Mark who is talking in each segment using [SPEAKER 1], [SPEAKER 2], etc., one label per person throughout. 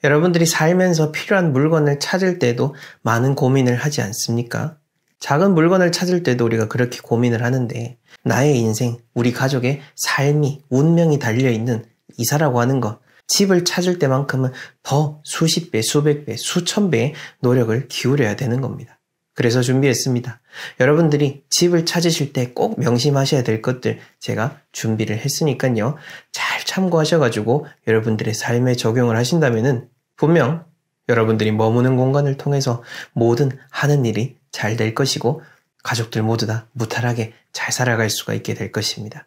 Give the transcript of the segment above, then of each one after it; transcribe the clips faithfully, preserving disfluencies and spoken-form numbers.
[SPEAKER 1] 여러분들이 살면서 필요한 물건을 찾을 때도 많은 고민을 하지 않습니까? 작은 물건을 찾을 때도 우리가 그렇게 고민을 하는데 나의 인생, 우리 가족의 삶이, 운명이 달려있는 이사라고 하는 것, 집을 찾을 때만큼은 더 수십 배, 수백 배, 수천 배의 노력을 기울여야 되는 겁니다. 그래서 준비했습니다. 여러분들이 집을 찾으실 때 꼭 명심하셔야 될 것들 제가 준비를 했으니까요. 잘 참고하셔가지고 여러분들의 삶에 적용을 하신다면은 분명 여러분들이 머무는 공간을 통해서 모든 하는 일이 잘 될 것이고 가족들 모두 다 무탈하게 잘 살아갈 수가 있게 될 것입니다.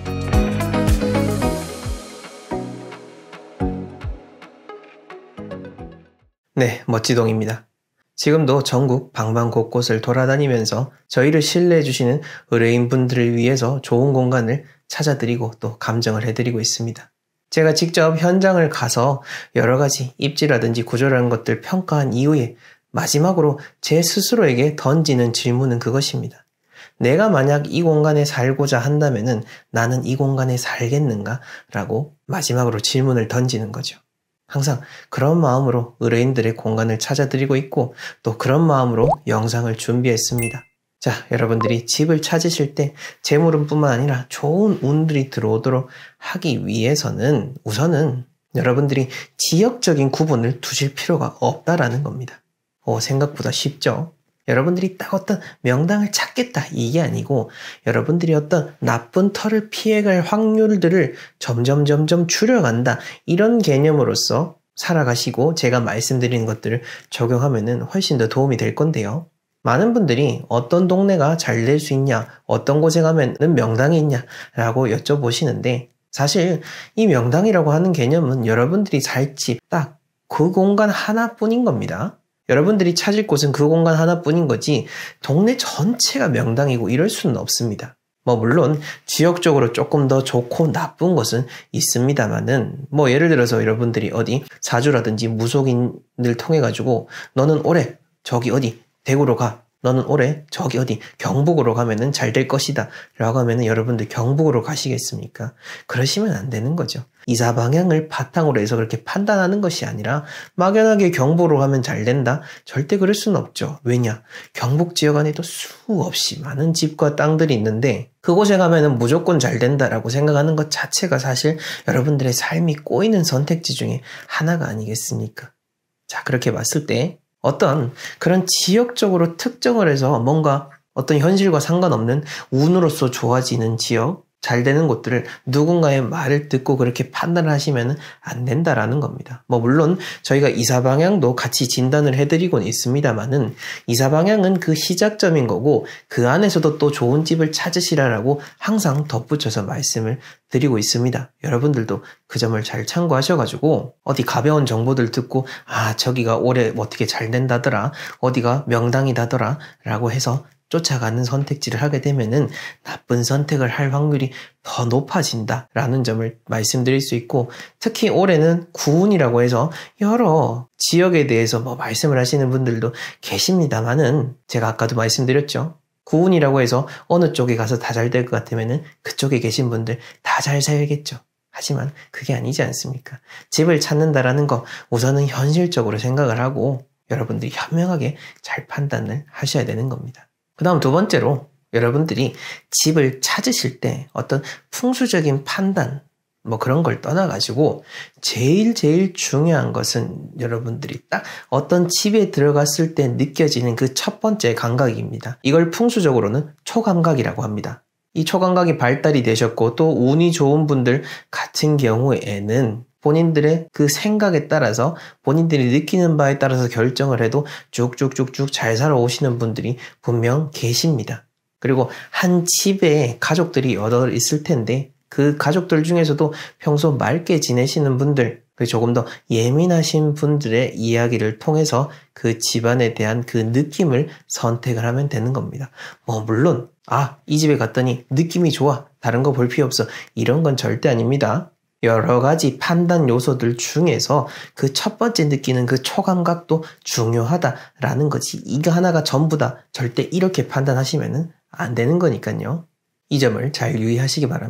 [SPEAKER 1] 네, 멋지동입니다. 지금도 전국 방방곳곳을 돌아다니면서 저희를 신뢰해 주시는 의뢰인분들을 위해서 좋은 공간을 찾아드리고 또 감정을 해드리고 있습니다. 제가 직접 현장을 가서 여러 가지 입지라든지 구조라는 것들 평가한 이후에 마지막으로 제 스스로에게 던지는 질문은 그것입니다. 내가 만약 이 공간에 살고자 한다면은 나는 이 공간에 살겠는가? 라고 마지막으로 질문을 던지는 거죠. 항상 그런 마음으로 의뢰인들의 공간을 찾아드리고 있고 또 그런 마음으로 영상을 준비했습니다. 자, 여러분들이 집을 찾으실 때 재물운뿐만 아니라 좋은 운들이 들어오도록 하기 위해서는 우선은 여러분들이 지역적인 구분을 두실 필요가 없다라는 겁니다. 오, 생각보다 쉽죠? 여러분들이 딱 어떤 명당을 찾겠다 이게 아니고 여러분들이 어떤 나쁜 털을 피해갈 확률들을 점점 점점 줄여간다 이런 개념으로서 살아가시고 제가 말씀드리는 것들을 적용하면은 훨씬 더 도움이 될 건데요. 많은 분들이 어떤 동네가 잘 될 수 있냐, 어떤 곳에 가면은 명당이 있냐 라고 여쭤보시는데 사실 이 명당이라고 하는 개념은 여러분들이 살 집 딱 그 공간 하나뿐인 겁니다. 여러분들이 찾을 곳은 그 공간 하나뿐인 거지 동네 전체가 명당이고 이럴 수는 없습니다. 뭐 물론 지역적으로 조금 더 좋고 나쁜 것은 있습니다만은 뭐 예를 들어서 여러분들이 어디 사주라든지 무속인을 통해 가지고 너는 올해 저기 어디 대구로 가. 너는 올해 저기 어디 경북으로 가면은 잘 될 것이다 라고 하면은 여러분들 경북으로 가시겠습니까? 그러시면 안 되는 거죠. 이사 방향을 바탕으로 해서 그렇게 판단하는 것이 아니라 막연하게 경북으로 가면 잘 된다? 절대 그럴 수는 없죠. 왜냐? 경북 지역 안에도 수없이 많은 집과 땅들이 있는데 그곳에 가면은 무조건 잘 된다라고 생각하는 것 자체가 사실 여러분들의 삶이 꼬이는 선택지 중에 하나가 아니겠습니까? 자, 그렇게 봤을 때 어떤 그런 지역적으로 특정을 해서 뭔가 어떤 현실과 상관없는 운으로서 좋아지는 지역, 잘 되는 곳들을 누군가의 말을 듣고 그렇게 판단을 하시면 안 된다라는 겁니다. 뭐 물론 저희가 이사 방향도 같이 진단을 해드리곤 있습니다만은 이사 방향은 그 시작점인 거고 그 안에서도 또 좋은 집을 찾으시라라고 항상 덧붙여서 말씀을 드리고 있습니다. 여러분들도 그 점을 잘 참고하셔가지고 어디 가벼운 정보들 듣고 아 저기가 올해 어떻게 잘 된다더라 어디가 명당이다더라 라고 해서 쫓아가는 선택지를 하게 되면은 나쁜 선택을 할 확률이 더 높아진다라는 점을 말씀드릴 수 있고 특히 올해는 구운이라고 해서 여러 지역에 대해서 뭐 말씀을 하시는 분들도 계십니다만은 제가 아까도 말씀드렸죠. 구운이라고 해서 어느 쪽에 가서 다 잘 될 것 같으면은 그쪽에 계신 분들 다 잘 살겠죠. 하지만 그게 아니지 않습니까? 집을 찾는다라는 거 우선은 현실적으로 생각을 하고 여러분들이 현명하게 잘 판단을 하셔야 되는 겁니다. 그 다음 두 번째로 여러분들이 집을 찾으실 때 어떤 풍수적인 판단 뭐 그런 걸 떠나가지고 제일 제일 중요한 것은 여러분들이 딱 어떤 집에 들어갔을 때 느껴지는 그 첫 번째 감각입니다. 이걸 풍수적으로는 초감각이라고 합니다. 이 초감각이 발달이 되셨고 또 운이 좋은 분들 같은 경우에는 본인들의 그 생각에 따라서 본인들이 느끼는 바에 따라서 결정을 해도 쭉쭉쭉쭉 잘 살아오시는 분들이 분명 계십니다. 그리고 한 집에 가족들이 여러 있을 텐데 그 가족들 중에서도 평소 맑게 지내시는 분들, 조금 더 예민하신 분들의 이야기를 통해서 그 집안에 대한 그 느낌을 선택을 하면 되는 겁니다. 뭐 물론 아, 이 집에 갔더니 느낌이 좋아. 다른 거 볼 필요 없어. 이런 건 절대 아닙니다. 여러 가지 판단 요소들 중에서 그 첫 번째 느끼는 그 초감각도 중요하다라는 거지. 이거 하나가 전부다. 절대 이렇게 판단하시면 안 되는 거니까요. 이 점을 잘 유의하시기 바랍니다.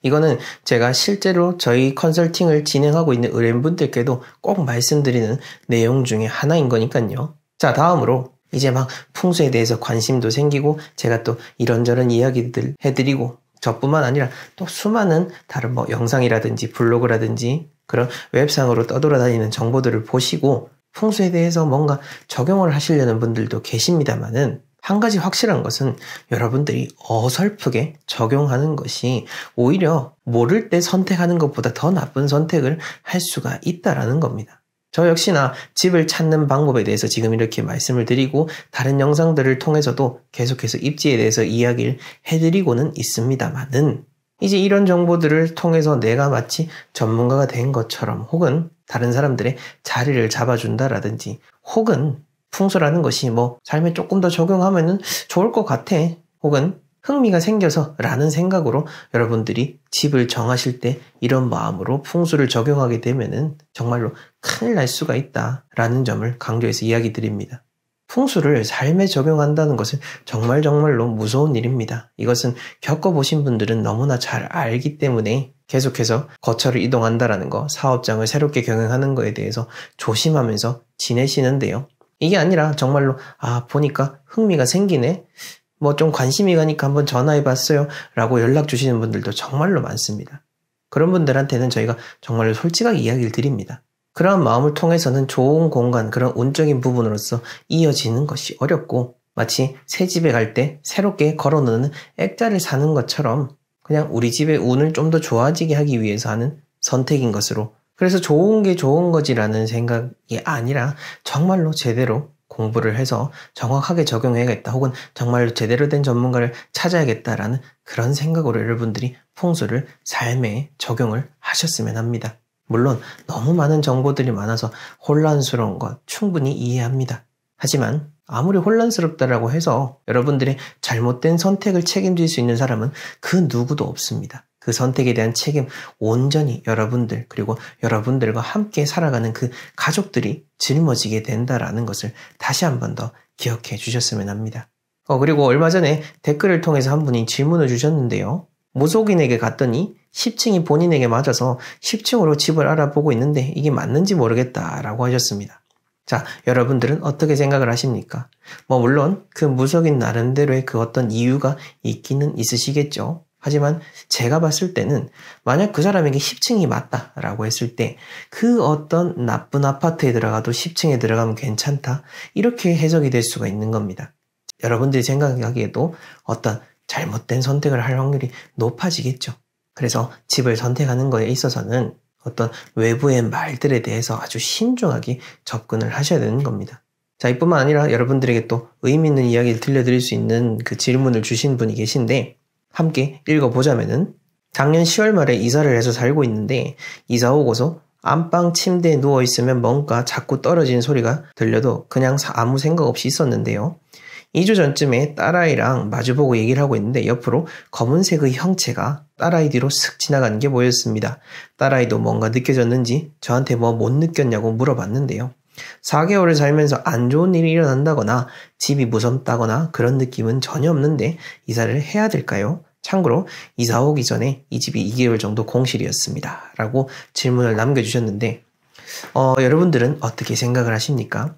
[SPEAKER 1] 이거는 제가 실제로 저희 컨설팅을 진행하고 있는 의뢰인분들께도 꼭 말씀드리는 내용 중에 하나인 거니까요. 자, 다음으로 이제 막 풍수에 대해서 관심도 생기고 제가 또 이런저런 이야기들 해드리고 저뿐만 아니라 또 수많은 다른 뭐 영상이라든지 블로그라든지 그런 웹상으로 떠돌아다니는 정보들을 보시고 풍수에 대해서 뭔가 적용을 하시려는 분들도 계십니다만은 한 가지 확실한 것은 여러분들이 어설프게 적용하는 것이 오히려 모를 때 선택하는 것보다 더 나쁜 선택을 할 수가 있다라는 겁니다. 저 역시나 집을 찾는 방법에 대해서 지금 이렇게 말씀을 드리고 다른 영상들을 통해서도 계속해서 입지에 대해서 이야기를 해드리고는 있습니다만은 이제 이런 정보들을 통해서 내가 마치 전문가가 된 것처럼 혹은 다른 사람들의 자리를 잡아준다라든지 혹은 풍수라는 것이 뭐 삶에 조금 더 적용하면은 좋을 것 같아 혹은 흥미가 생겨서 라는 생각으로 여러분들이 집을 정하실 때 이런 마음으로 풍수를 적용하게 되면은 정말로 큰일 날 수가 있다라는 점을 강조해서 이야기 드립니다. 풍수를 삶에 적용한다는 것은 정말 정말로 무서운 일입니다. 이것은 겪어보신 분들은 너무나 잘 알기 때문에 계속해서 거처를 이동한다라는 거, 사업장을 새롭게 경영하는 거에 대해서 조심하면서 지내시는데요. 이게 아니라 정말로 아 보니까 흥미가 생기네, 뭐 좀 관심이 가니까 한번 전화해봤어요 라고 연락 주시는 분들도 정말로 많습니다. 그런 분들한테는 저희가 정말로 솔직하게 이야기를 드립니다. 그러한 마음을 통해서는 좋은 공간, 그런 운적인 부분으로서 이어지는 것이 어렵고 마치 새 집에 갈 때 새롭게 걸어놓는 액자를 사는 것처럼 그냥 우리 집의 운을 좀 더 좋아지게 하기 위해서 하는 선택인 것으로, 그래서 좋은 게 좋은 거지라는 생각이 아니라 정말로 제대로 공부를 해서 정확하게 적용해야겠다 혹은 정말로 제대로 된 전문가를 찾아야겠다라는 그런 생각으로 여러분들이 풍수를 삶에 적용을 하셨으면 합니다. 물론 너무 많은 정보들이 많아서 혼란스러운 것 충분히 이해합니다. 하지만 아무리 혼란스럽다라고 해서 여러분들의 잘못된 선택을 책임질 수 있는 사람은 그 누구도 없습니다. 그 선택에 대한 책임 온전히 여러분들 그리고 여러분들과 함께 살아가는 그 가족들이 짊어지게 된다라는 것을 다시 한 번 더 기억해 주셨으면 합니다. 어, 그리고 얼마 전에 댓글을 통해서 한 분이 질문을 주셨는데요. 무속인에게 갔더니 십 층이 본인에게 맞아서 십 층으로 집을 알아보고 있는데 이게 맞는지 모르겠다라고 하셨습니다. 자, 여러분들은 어떻게 생각을 하십니까? 뭐 물론 그 무속인 나름대로의 그 어떤 이유가 있기는 있으시겠죠. 하지만 제가 봤을 때는 만약 그 사람에게 십 층이 맞다라고 했을 때 그 어떤 나쁜 아파트에 들어가도 십 층에 들어가면 괜찮다, 이렇게 해석이 될 수가 있는 겁니다. 여러분들이 생각하기에도 어떤 잘못된 선택을 할 확률이 높아지겠죠. 그래서 집을 선택하는 거에 있어서는 어떤 외부의 말들에 대해서 아주 신중하게 접근을 하셔야 되는 겁니다. 자, 이뿐만 아니라 여러분들에게 또 의미 있는 이야기를 들려드릴 수 있는 그 질문을 주신 분이 계신데 함께 읽어보자면은 작년 시월 말에 이사를 해서 살고 있는데 이사 오고서 안방 침대에 누워있으면 뭔가 자꾸 떨어지는 소리가 들려도 그냥 아무 생각 없이 있었는데요. 이 주 전쯤에 딸아이랑 마주보고 얘기를 하고 있는데 옆으로 검은색의 형체가 딸아이 뒤로 슥 지나가는 게 보였습니다. 딸아이도 뭔가 느껴졌는지 저한테 뭐 못 느꼈냐고 물어봤는데요. 사 개월을 살면서 안 좋은 일이 일어난다거나 집이 무섭다거나 그런 느낌은 전혀 없는데 이사를 해야 될까요? 참고로 이사 오기 전에 이 집이 이 개월 정도 공실이었습니다. 라고 질문을 남겨주셨는데 어, 여러분들은 어떻게 생각을 하십니까?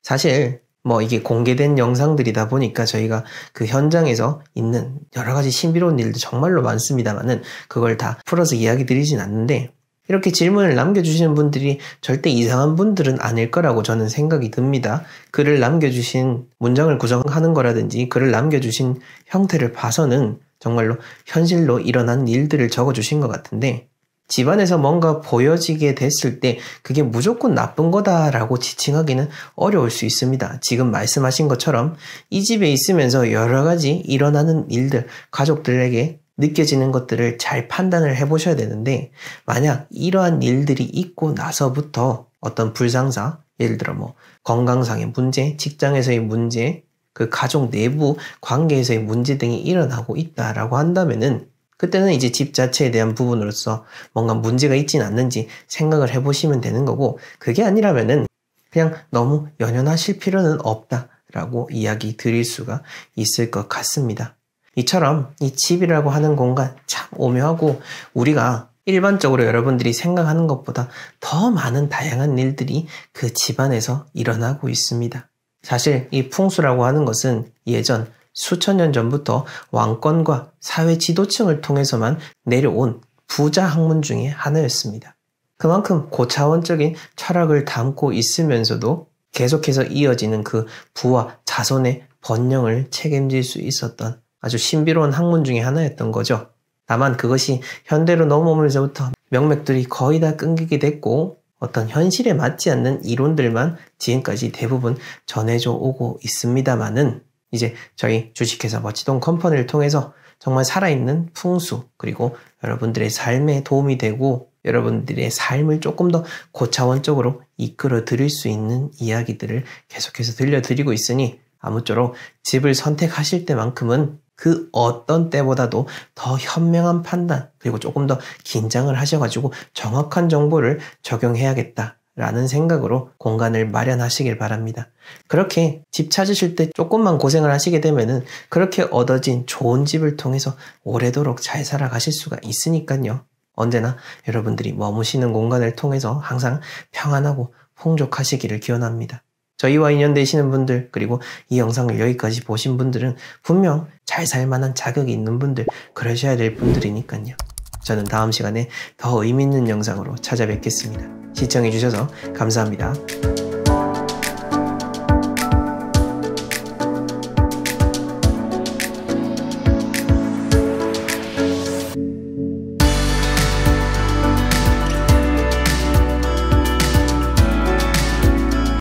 [SPEAKER 1] 사실 뭐 이게 공개된 영상들이다 보니까 저희가 그 현장에서 있는 여러 가지 신비로운 일도 정말로 많습니다만은 그걸 다 풀어서 이야기 드리진 않는데 이렇게 질문을 남겨주시는 분들이 절대 이상한 분들은 아닐 거라고 저는 생각이 듭니다. 글을 남겨주신 문장을 구성하는 거라든지 글을 남겨주신 형태를 봐서는 정말로 현실로 일어난 일들을 적어주신 것 같은데 집안에서 뭔가 보여지게 됐을 때 그게 무조건 나쁜 거다라고 지칭하기는 어려울 수 있습니다. 지금 말씀하신 것처럼 이 집에 있으면서 여러 가지 일어나는 일들, 가족들에게 느껴지는 것들을 잘 판단을 해보셔야 되는데 만약 이러한 일들이 있고 나서부터 어떤 불상사, 예를 들어 뭐 건강상의 문제, 직장에서의 문제, 그 가족 내부 관계에서의 문제 등이 일어나고 있다라고 한다면은 그때는 이제 집 자체에 대한 부분으로서 뭔가 문제가 있진 않는지 생각을 해보시면 되는 거고 그게 아니라면은 그냥 너무 연연하실 필요는 없다라고 이야기 드릴 수가 있을 것 같습니다. 이처럼 이 집이라고 하는 공간 참 오묘하고 우리가 일반적으로 여러분들이 생각하는 것보다 더 많은 다양한 일들이 그 집안에서 일어나고 있습니다. 사실 이 풍수라고 하는 것은 예전 수천 년 전부터 왕권과 사회 지도층을 통해서만 내려온 부자 학문 중에 하나였습니다. 그만큼 고차원적인 철학을 담고 있으면서도 계속해서 이어지는 그 부와 자손의 번영을 책임질 수 있었던 아주 신비로운 학문 중에 하나였던 거죠. 다만 그것이 현대로 넘어오면서부터 명맥들이 거의 다 끊기게 됐고 어떤 현실에 맞지 않는 이론들만 지금까지 대부분 전해져 오고 있습니다만은 이제 저희 주식회사 멋지동 컴퍼니를 통해서 정말 살아있는 풍수 그리고 여러분들의 삶에 도움이 되고 여러분들의 삶을 조금 더 고차원적으로 이끌어 드릴 수 있는 이야기들을 계속해서 들려드리고 있으니 아무쪼록 집을 선택하실 때만큼은 그 어떤 때보다도 더 현명한 판단 그리고 조금 더 긴장을 하셔가지고 정확한 정보를 적용해야겠다라는 생각으로 공간을 마련하시길 바랍니다. 그렇게 집 찾으실 때 조금만 고생을 하시게 되면은 그렇게 얻어진 좋은 집을 통해서 오래도록 잘 살아가실 수가 있으니까요. 언제나 여러분들이 머무시는 공간을 통해서 항상 평안하고 풍족하시기를 기원합니다. 저희와 인연되시는 분들 그리고 이 영상을 여기까지 보신 분들은 분명 잘 살만한 자격이 있는 분들 그러셔야 될 분들이니까요. 저는 다음 시간에 더 의미 있는 영상으로 찾아뵙겠습니다. 시청해주셔서 감사합니다.